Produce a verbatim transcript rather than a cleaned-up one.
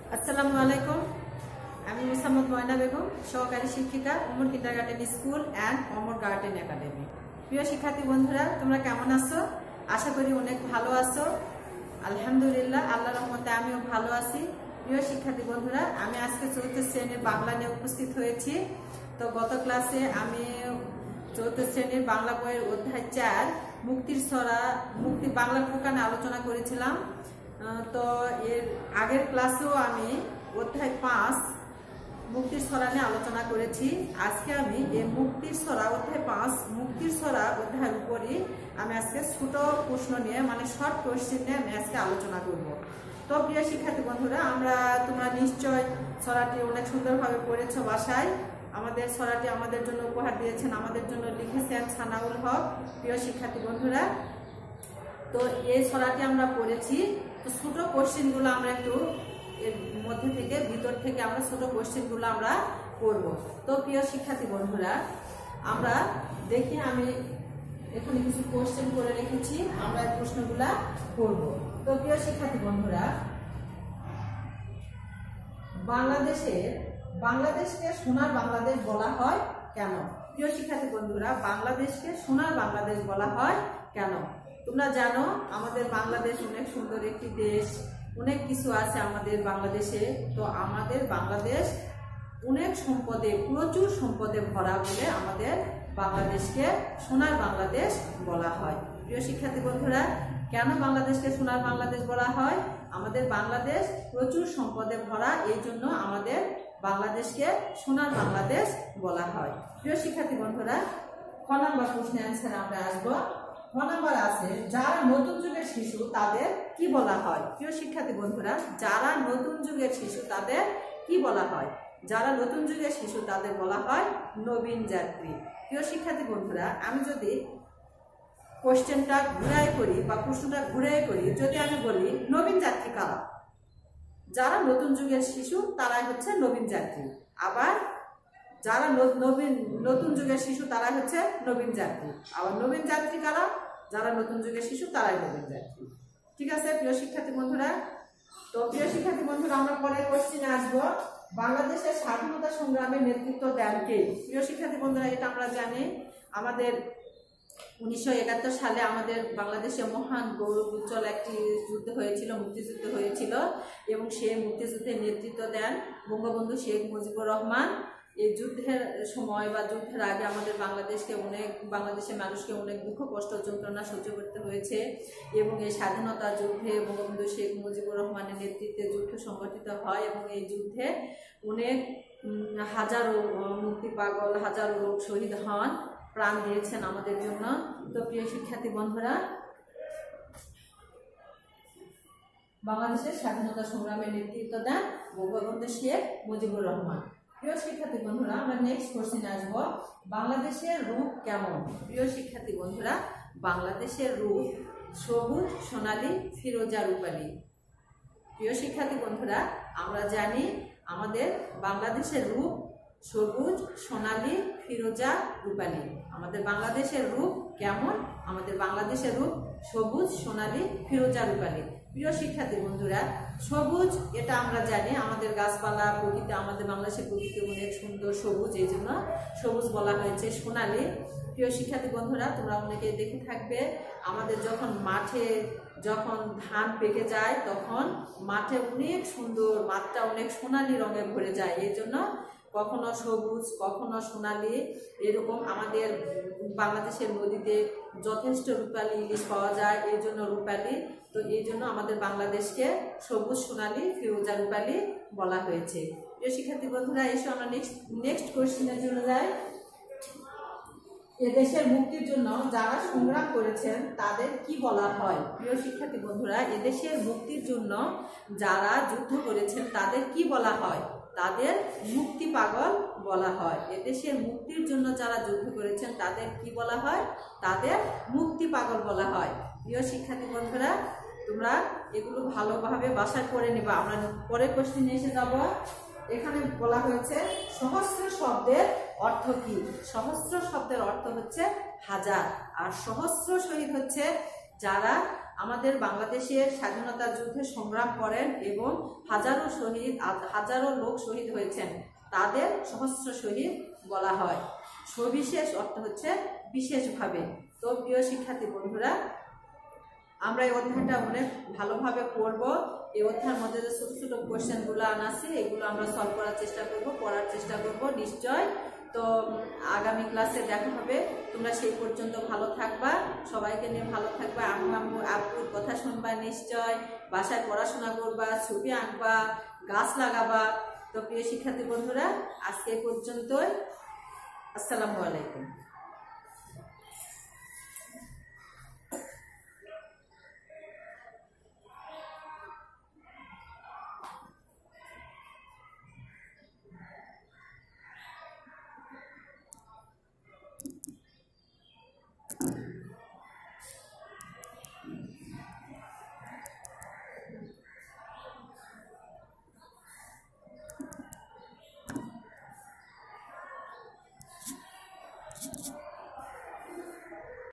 আসসালামু আলাইকুম। আমি মোসাম্মদ ময়না বেগম, সহকারী শিক্ষিকা, Amar kindergarten school and Amar garden academy. প্রিয় শিক্ষার্থী বন্ধুরা, তোমরা কেমন আছো? আশা করি অনেক ভালো আছো। আলহামদুলিল্লাহ, আল্লাহর রহমতে আমিও ভালো আছি। প্রিয় শিক্ষার্থী বন্ধুরা, আমি আজকে চতুর্থ শ্রেণীর বাংলা নিয়ে উপস্থিত হয়েছি। তো গত ক্লাসে আমি চতুর্থ শ্রেণীর বাংলা বইয়ের অধ্যায় চার মুক্তির ছড়া মুক্তি বাংলা প্রকারে আলোচনা করেছিলাম। তো এর আগের ক্লাসেও আমি অধ্যায় পাঁচ মুক্তির ছড়া নিয়ে আলোচনা করেছি। আজকে আমি এই মুক্তির ছড়া অধ্যায় পাঁচ মুক্তির ছড়া অধ্যায়ের উপরই আমি আজকে ছোট প্রশ্ন নিয়ে মানে শর্ট কোয়েশ্চেন নিয়ে আমি আজকে আলোচনা করব। তো প্রিয় শিক্ষার্থী বন্ধুরা, আমরা তোমরা নিশ্চয় ছড়াটি অনেক সুন্দরভাবে পড়েছো বাসায়। আমাদের ছড়াটি আমাদের জন্য উপহার দিয়েছেন, আমাদের জন্য লিখেছেন সানাউল হক। প্রিয় শিক্ষার্থী বন্ধুরা, তো এই ছড়াটি আমরা পড়েছি। তো ছোট কোশ্চেনগুলো আমরা একটু এর মধ্যে থেকে ভিতর থেকে আমরা ছোট কোশ্চেনগুলো আমরা করব। তো প্রিয় শিক্ষার্থী বন্ধুরা, আমরা দেখি আমি এখানে কিছু কোশ্চেন করে রেখেছি, আমরা এই প্রশ্নগুলা করব। তো প্রিয় শিক্ষার্থী বন্ধুরা, বাংলাদেশের বাংলাদেশকে সোনার বাংলাদেশ বলা হয় কেন? প্রিয় শিক্ষার্থী বন্ধুরা, বাংলাদেশকে সোনার বাংলাদেশ বলা হয় কেন? তোমরা জানো আমাদের বাংলাদেশ অনেক সুন্দর একটি দেশ, অনেক কিছু আছে আমাদের বাংলাদেশে। তো আমাদের বাংলাদেশ অনেক সম্পদে প্রচুর সম্পদে ভরা বলে আমাদের বাংলাদেশকে সোনার বাংলাদেশ বলা হয়। প্রিয় শিক্ষার্থী বন্ধুরা, কেন বাংলাদেশকে সোনার বাংলাদেশ বলা হয়? আমাদের বাংলাদেশ প্রচুর সম্পদে ভরা, এই জন্য আমাদের বাংলাদেশকে সোনার বাংলাদেশ বলা হয়। প্রিয় শিক্ষার্থী বন্ধুরা, খ নাম্বার প্রশ্নের অ্যান্সার আমরা আসবো। খ নাম্বার আছে, যারা নতুন যুগের শিশু তাদের কি বলা হয়? প্রিয় শিক্ষার্থী বন্ধুরা, যারা নতুন যুগের শিশু তাদের কি বলা হয়? যারা নতুন যুগের শিশু তাদের বলা হয় নবীন যাত্রী। প্রিয় শিক্ষার্থী বন্ধুরা, আমি যদি কোশ্চেনটা ঘুরাই করি বা প্রশ্নটা ঘুরাই করি, যদি আমি বলি নবীন যাত্রী কারা? যারা নতুন যুগের শিশু তারাই হচ্ছে নবীন যাত্রী। আবার যারা নবীন নতুন যুগের শিশু তারাই হচ্ছে নবীন যাত্রী। আবার নবীন যাত্রী কারা? যারা নতুন যুগের শিশু তারাই নবীন যাত্রী। ঠিক আছে প্রিয় শিক্ষার্থী বন্ধুরা? তো প্রিয় শিক্ষার্থী বন্ধুরা, আমরা পরের কোশ্চেনে আসবো। বাংলাদেশের স্বাধীনতা সংগ্রামে নেতৃত্ব দেন কে? প্রিয় শিক্ষার্থী বন্ধুরা, এটা আমরা জানি আমাদের উনিশশো একাত্তর সালে আমাদের বাংলাদেশে মহান গৌরব উজ্জ্বল একটি যুদ্ধ হয়েছিল, মুক্তিযুদ্ধ হয়েছিল, এবং সেই মুক্তিযুদ্ধের নেতৃত্ব দেন বঙ্গবন্ধু শেখ মুজিবুর রহমান। এই যুদ্ধের সময় বা যুদ্ধের আগে আমাদের বাংলাদেশকে অনেক বাংলাদেশের মানুষকে অনেক দুঃখ কষ্ট যন্ত্রণা সহ্য করতে হয়েছে, এবং এই স্বাধীনতা যুদ্ধে বঙ্গবন্ধু শেখ মুজিবুর রহমানের নেতৃত্বে যুদ্ধ সংগঠিত হয়, এবং এই যুদ্ধে অনেক হাজারো মুক্তি পাগল হাজারো লোক শহীদ হন, প্রাণ দিয়েছেন আমাদের জন্য। তো প্রিয় শিক্ষার্থী বন্ধুরা, বাংলাদেশের স্বাধীনতা সংগ্রামে নেতৃত্ব দেন বঙ্গবন্ধু শেখ মুজিবুর রহমান। প্রিয় শিক্ষার্থী বন্ধুরা, আমরা নেক্সট কোশ্চেনে আসব। বাংলাদেশের রূপ কেমন? প্রিয় শিক্ষার্থী বন্ধুরা, বাংলাদেশের রূপ সবুজ সোনালী ফিরোজা রূপালী। প্রিয় শিক্ষার্থী বন্ধুরা, আমরা জানি আমাদের বাংলাদেশের রূপ সবুজ সোনালী ফিরোজা রূপালী। আমাদের বাংলাদেশের রূপ কেমন? আমাদের বাংলাদেশের রূপ সবুজ সোনালী ফিরোজা রূপালী। প্রিয় শিক্ষার্থী বন্ধুরা, সবুজ এটা আমরা জানি, আমাদের গাছপালা প্রকৃতি, আমাদের বাংলাদেশের প্রকৃতি অনেক সুন্দর সবুজ, এই জন্য সবুজ বলা হয়েছে। সোনালী, প্রিয় শিক্ষার্থী বন্ধুরা, তোমরা অনেকে দেখে থাকবে আমাদের যখন মাঠে যখন ধান পেকে যায় তখন মাঠে অনেক সুন্দর, মাঠটা অনেক সোনালী রঙে ভরে যায়, এই জন্য কখনো সবুজ কখনো সোনালী। এরকম আমাদের বাংলাদেশের নদীতে যথেষ্ট রূপালী ইলিশ পাওয়া যায়, এই জন্য রূপালী। তো এই জন্য আমাদের বাংলাদেশকে সবুজ সোনালী ফিরোজা রূপালী বলা হয়েছে। প্রিয় শিক্ষার্থী বন্ধুরা, এসে আমরা নেক্সট নেক্সট কোশ্চেনের জন্য যাই। এদেশের মুক্তির জন্য যারা সংগ্রাম করেছেন তাদের কি বলা হয়? প্রিয় শিক্ষার্থী বন্ধুরা, এদেশের মুক্তির জন্য যারা যুদ্ধ করেছেন তাদের কি বলা হয়? তাদের মুক্তি পাগল বলা হয়। এদেশের মুক্তির জন্য যারা যুদ্ধ করেছেন তাদের কি বলা হয়? তাদের মুক্তি পাগল বলা হয়। প্রিয় শিক্ষার্থী বন্ধুরা, তোমরা এগুলো ভালোভাবে বাসায় করে নেবা। আমরা পরের কোশ্চেনে এসে যাব। এখানে বলা হয়েছে সহস্র শব্দের অর্থ কি? সহস্র শব্দের অর্থ হচ্ছে হাজার, আর সহস্র শহীদ হচ্ছে যারা আমাদের বাংলাদেশের স্বাধীনতা যুদ্ধে সংগ্রাম করেন এবং হাজারো শহীদ হাজারো লোক শহীদ হয়েছেন, তাদের সহস্র শহীদ বলা হয়। সবিশেষ অর্থ হচ্ছে বিশেষভাবে। তো প্রিয় শিক্ষার্থী বন্ধুরা, আমরা এই অধ্যায়টা অনেক ভালোভাবে পড়ব। এই অধ্যায়ের মধ্যে যে ছোট ছোট কোয়েশ্চেনগুলো আনা আছে এগুলো আমরা সলভ করার চেষ্টা করব, পড়ার চেষ্টা করব নিশ্চয়। তো আগামী ক্লাসে দেখা হবে। তোমরা সেই পর্যন্ত ভালো থাকবা, সবাইকে নিয়ে ভালো থাকবা, আম্মু আম্মু আব্বুর কথা শুনবা নিশ্চয়, বাসায় পড়াশোনা করবা, ছবি আঁকবা, গাছ লাগাবা। তো প্রিয় শিক্ষার্থী বন্ধুরা, আজকে এই পর্যন্তই। আসসালামু আলাইকুম। you